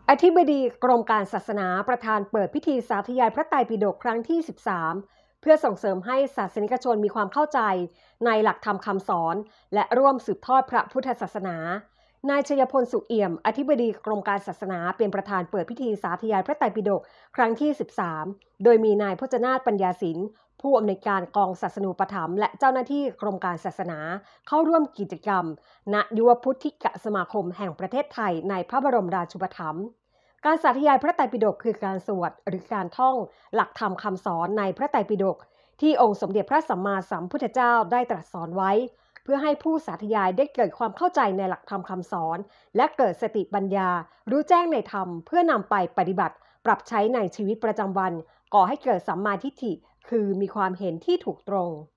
อธิบดีกรมการศาสนาประธานเปิดพิธีสาธยายพระไตรปิฎกครั้งที่ 13 เพื่อส่งเสริมให้ศาสนิกชนมีความเข้าใจในหลักธรรมคำสอนและร่วมสืบทอดพระพุทธศาสนา นายชัยพล สุขเอี่ยม อธิบดีกรมการศาสนาเป็นประธานเปิดพิธีสาธยายพระไตรปิฎกครั้งที่ 13 โดยมีนายพจนาถปัญญาศิลป์ผู้อำนวยการกองศาสนูปถัมภ์และเจ้าหน้าที่กรมการศาสนาเข้าร่วมกิจกรรมณยุวพุทธิกสมาคมแห่งประเทศไทยในพระบรมราชูปถัมภ์การสาธยายพระไตรปิฎกคือการสวดหรือการท่องหลักธรรมคำสอนในพระไตรปิฎกที่องค์สมเด็จพระสัมมาสัมพุทธเจ้าได้ตรัสสอนไว้เพื่อให้ผู้สาธยายได้เกิดความเข้าใจในหลักธรรมคำสอนและเกิดสติปัญญารู้แจ้งในธรรมเพื่อนำไปปฏิบัติปรับใช้ในชีวิตประจำวันก่อให้เกิดสัมมาทิฏฐิคือมีความเห็นที่ถูกตรง